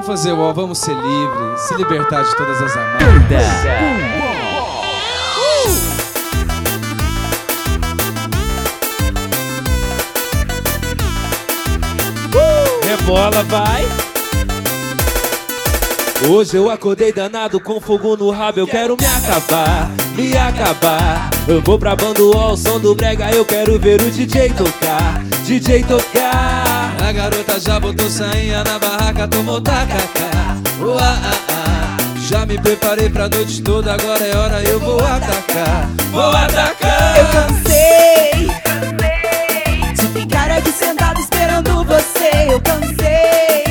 Vamos fazer o ó, vamos ser livres, se libertar de todas as amarras. Rebola, vai. Hoje eu acordei danado com fogo no rabo. Eu quero me acabar, me acabar. Eu vou pra Banduol, som do brega. Eu quero ver o DJ tocar, DJ tocar. A garota já botou sainha na barraca, tomou tacacá. Já me preparei pra noite toda, agora é hora, eu vou atacar. Vou atacar. Eu cansei de ficar aqui sentado esperando você. Eu cansei,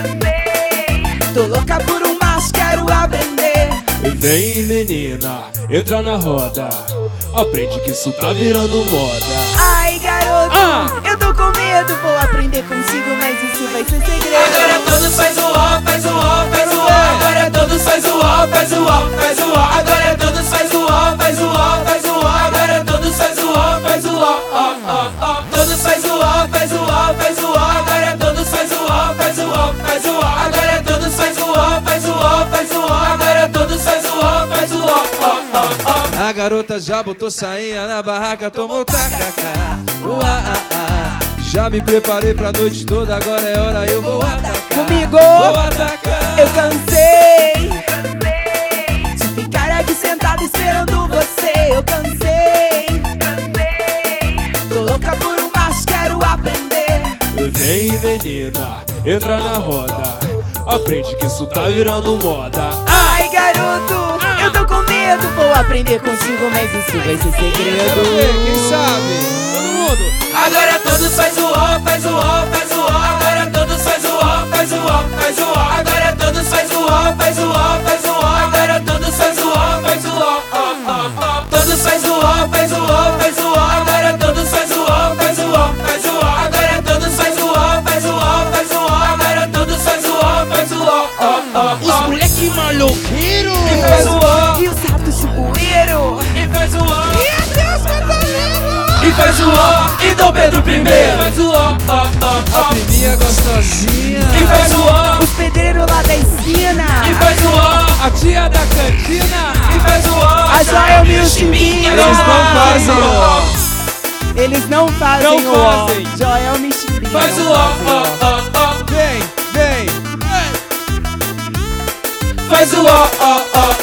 tô louca por um macho, quero aprender. Vem menina, entra na roda. Aprende que isso tá virando moda. Ai garoto, eu tô com medo. Vou aprender contigo, mas isso vai ser segredo. Agora todos faz o ó, faz o ó, faz o ó. Agora todos faz o ó, faz o ó, faz o ó. Agora todos faz o ó, faz o ó, faz o ó. Agora todos faz o ó, faz o ó, ó, ó, ó. Todos faz o ó, faz o ó, faz o ó. Agora todos faz o ó, faz o ó, faz o ó. Agora todos faz o ó, faz o ó, faz o ó. Agora todos faz o ó, faz o ó, ó, ó, ó. A garota já botou sainha na barraca, tomou tacacá. Já me preparei pra noite toda, agora é hora, eu vou atacar. Comigo, vou atacar. eu cansei de ficar aqui sentado esperando você. Eu cansei, tô louca por um macho, quero aprender. Vem menina, entra na roda. Aprende que isso tá virando moda. Ai garoto, eu tô com medo. Vou aprender contigo, mas isso vai ser segredo. Quem sabe? Todo mundo. Agora todos faz o ó, faz o ó, faz o ó. Agora todos faz o ó, faz o ó, faz o ó. Agora todos faz o ó, faz o ó, faz o ó. Agora todos faz o ó, faz o ó, ó, ó, ó. Todos faz o ó, faz o ó, faz o ó. Agora todos faz o ó, faz o ó, faz o ó. Agora todos faz o ó, faz o ó, faz o ó. Agora todos faz o ó, faz o ó, ó, ó, ó. Os moleque maloqueiro. E faz o ó, E os ratos de bueiro. e faz o ó. Meu Deus, Pantanero. E faz o ó, e Dom Pedro I. Faz o ó, ó, ó, A ó. priminha gostosinha. E faz o ó, Os pedreiros lá da esquina. e faz o ó. A tia da cantina. E faz o ó. A Joelma e o Chimbinha. Eles não fazem ó. Eles não fazem Não o ó. fazem. Joelma e Chimbinha. Faz o ó, ó, ó, ó. Vem, vem. Faz o ó, ó, ó,